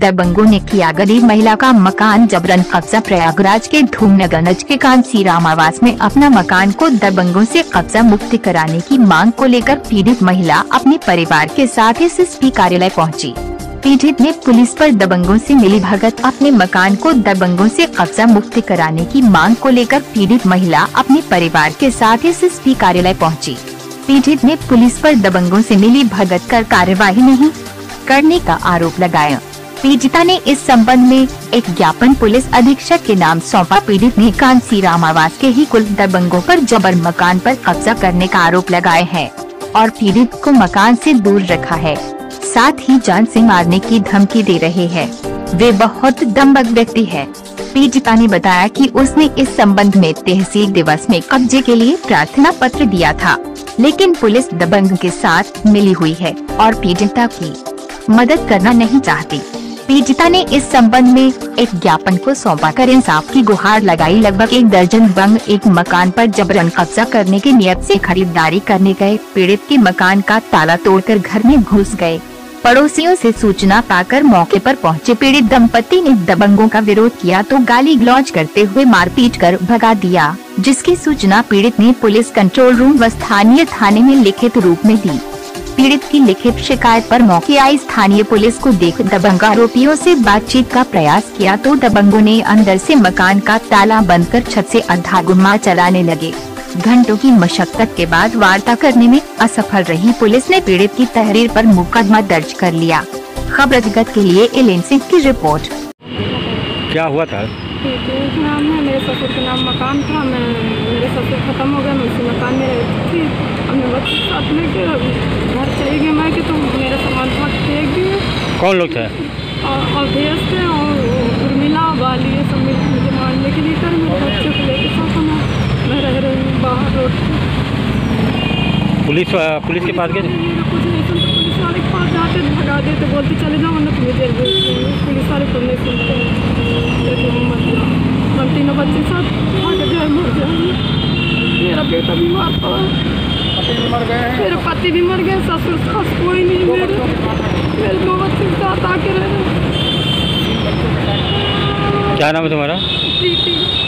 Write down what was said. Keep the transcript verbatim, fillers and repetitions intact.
दबंगों ने किया गरीब महिला का मकान जबरन कब्जा। प्रयागराज के धूमनगरगंज के कांसीराम आवास में अपना मकान को दबंगों से कब्जा मुक्त कराने की मांग को लेकर पीड़ित महिला अपने परिवार के साथ एस एस पी कार्यालय पहुंची। पीड़ित ने पुलिस पर दबंगों से मिली भगत अपने मकान को दबंगों से कब्जा मुक्त कराने की मांग को लेकर पीड़ित महिला अपने परिवार के साथ एस एस पी कार्यालय पहुंची। पीड़ित ने पुलिस पर दबंगों से मिली भगत कर कार्यवाही नहीं करने का आरोप लगाया। पीड़िता ने इस संबंध में एक ज्ञापन पुलिस अधीक्षक के नाम सौंपा। पीड़ित ने कांसीराम आवास के ही कुल दबंगों पर जबर मकान पर कब्जा करने का आरोप लगाए है और पीड़ित को मकान से दूर रखा है, साथ ही जान से मारने की धमकी दे रहे हैं। वे बहुत दंबक व्यक्ति है। पीड़िता ने बताया कि उसने इस संबंध में तहसील दिवस में कब्जे के लिए प्रार्थना पत्र दिया था, लेकिन पुलिस दबंग के साथ मिली हुई है और पीड़िता की मदद करना नहीं चाहती। पीड़िता ने इस संबंध में एक ज्ञापन को सौंपा कर इंसाफ की गुहार लगाई। लगभग एक दर्जन दबंग एक मकान पर जबरन कब्जा करने की नियत से खरीदारी करने गए। पीड़ित के मकान का ताला तोड़कर घर में घुस गए। पड़ोसियों से सूचना पाकर मौके पर पहुंचे पीड़ित दंपति ने दबंगों का विरोध किया तो गाली गलौज करते हुए मारपीट कर भगा दिया, जिसकी सूचना पीड़ित ने पुलिस कंट्रोल रूम व स्थानीय थाने में लिखित रूप में दी। पीड़ित की लिखित शिकायत पर मौके आई स्थानीय पुलिस को देख दबंग आरोपियों से बातचीत का प्रयास किया तो दबंगों ने अंदर से मकान का ताला बंद कर छत से अंधा गुम्मा चलाने लगे। घंटों की मशक्कत के बाद वार्ता करने में असफल रही पुलिस ने पीड़ित की तहरीर पर मुकदमा दर्ज कर लिया। खबर जगत के लिए एलेन सिंह की रिपोर्ट। क्या हुआ था? नाम है, मेरे ससुर का नाम मकान था। मैं मेरे ससुर खत्म हो गए, मैं उसी मकान में रहती थी। अब मैं बच्चे साथ लेके घर चली गई मैं कि तुम मेरा सामान बहुत फेंक दिए। कौन लोग थे? और अवधेश थे और उर्मिला वाली ये सब मुझे मारने के लिए कर मेरे बच्चे को लेके साथ मैं मैं रह रही हूँ बाहर रोड पे। पुलिस पुलिस के पास गए? कुछ नहीं सुनते, पुलिस वाले के पास जाते भगा देते, बोलते चले जाओ वरना तुम्हें जेल भेज देंगे। पुलिस वाले खुद नहीं सुनते हैं। मत जाओ, हम तीनों बच्चे साथ आगे जाए मर जाएंगे। मेरा बेटा बीमार पड़ा, मर गए, मेरे पति भी मर गए, ससुर सास कोई नहीं, मेरे मेरे दो बच्चे साथ आके रहे। क्या नाम है तुम्हारा? प्रीति।